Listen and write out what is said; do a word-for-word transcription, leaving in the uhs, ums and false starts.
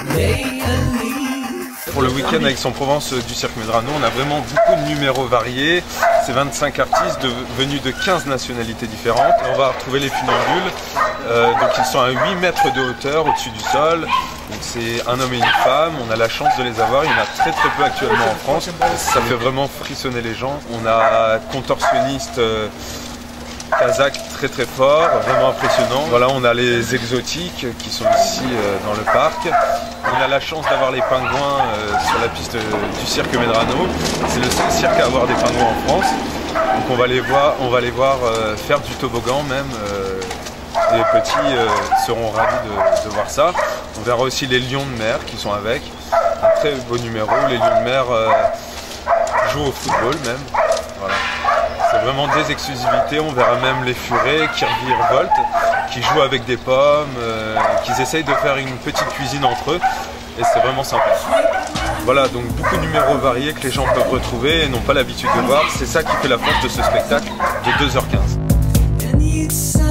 Pour le week-end avec Aix-en-Provence du Cirque Medrano, on a vraiment beaucoup de numéros variés. C'est vingt-cinq artistes de, venus de quinze nationalités différentes. On va retrouver les funambules. Euh, donc ils sont à huit mètres de hauteur au-dessus du sol. C'est un homme et une femme. On a la chance de les avoir. Il y en a très très peu actuellement en France. Ça fait vraiment frissonner les gens. On a contorsionnistes euh, kazakhs très très forts, vraiment impressionnants. Voilà, on a les exotiques qui sont ici euh, dans le parc. On a la chance d'avoir les pingouins euh, sur la piste du Cirque Medrano. C'est le seul cirque à avoir des pingouins en France. Donc on va les voir, on va les voir euh, faire du toboggan même. Euh, les petits euh, seront ravis de, de voir ça. On verra aussi les lions de mer qui sont avec. Un très beau numéro. Les lions de mer euh, jouent au football même. Voilà. C'est vraiment des exclusivités. On verra même les furets qui revoltent, qui jouent avec des pommes, euh, qui essayent de faire une petite cuisine entre eux. Et c'est vraiment sympa. Voilà, donc beaucoup de numéros variés que les gens peuvent retrouver et n'ont pas l'habitude de voir. C'est ça qui fait la force de ce spectacle de deux heures quinze.